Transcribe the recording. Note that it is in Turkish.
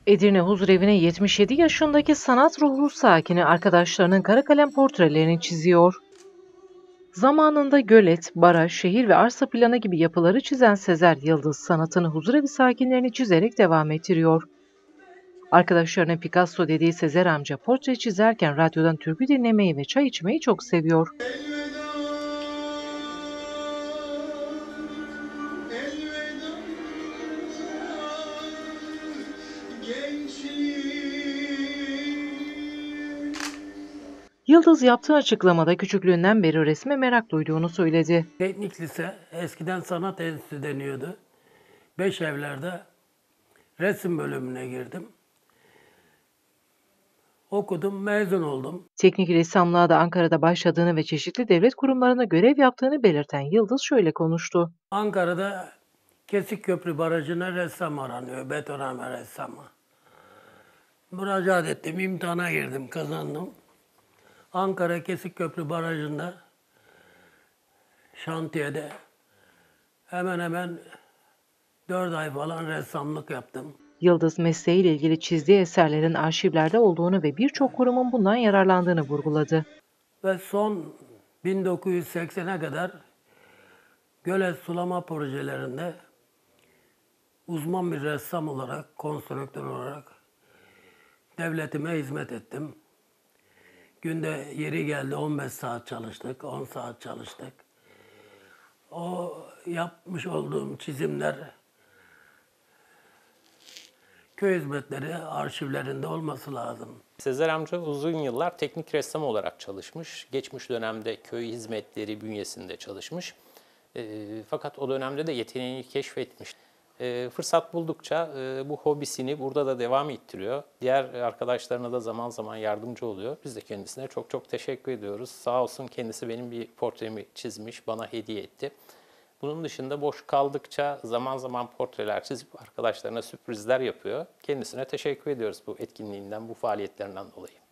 Edirne Huzurevi'ne 77 yaşındaki sanat ruhlu sakini arkadaşlarının kara kalem portrelerini çiziyor. Zamanında gölet, baraj, şehir ve arsa planı gibi yapıları çizen Sezer Yıldız sanatını huzurevi sakinlerini çizerek devam ettiriyor. Arkadaşlarına Picasso dediği Sezer amca portre çizerken radyodan türkü dinlemeyi ve çay içmeyi çok seviyor. Yıldız yaptığı açıklamada küçüklüğünden beri resme merak duyduğunu söyledi. Teknik lise, eskiden sanat enstitüsü deniyordu. Beşevler'de resim bölümüne girdim. Okudum, mezun oldum. Teknik ressamlığa da Ankara'da başladığını ve çeşitli devlet kurumlarında görev yaptığını belirten Yıldız şöyle konuştu. Ankara'da Kesikköprü Barajı'na ressam aranıyor, betonarme ressamı. Müracaat ettim, imtihana girdim, kazandım. Ankara Kesikköprü Barajı'nda şantiyede hemen hemen 4 ay falan ressamlık yaptım. Yıldız mesleğiyle ilgili çizdiği eserlerin arşivlerde olduğunu ve birçok kurumun bundan yararlandığını vurguladı. Ve son 1980'e kadar gölet sulama projelerinde uzman bir ressam olarak, konstrüktör olarak devletime hizmet ettim. Günde yeri geldi 15 saat çalıştık, 10 saat çalıştık. O yapmış olduğum çizimler köy hizmetleri arşivlerinde olması lazım. Sezer amca uzun yıllar teknik ressam olarak çalışmış. Geçmiş dönemde köy hizmetleri bünyesinde çalışmış. Fakat o dönemde de yeteneğini keşfetmiş. Fırsat buldukça bu hobisini burada da devam ettiriyor. Diğer arkadaşlarına da zaman zaman yardımcı oluyor. Biz de kendisine çok çok teşekkür ediyoruz. Sağ olsun kendisi benim bir portremi çizmiş, bana hediye etti. Bunun dışında boş kaldıkça zaman zaman portreler çizip arkadaşlarına sürprizler yapıyor. Kendisine teşekkür ediyoruz bu etkinliğinden, bu faaliyetlerinden dolayı.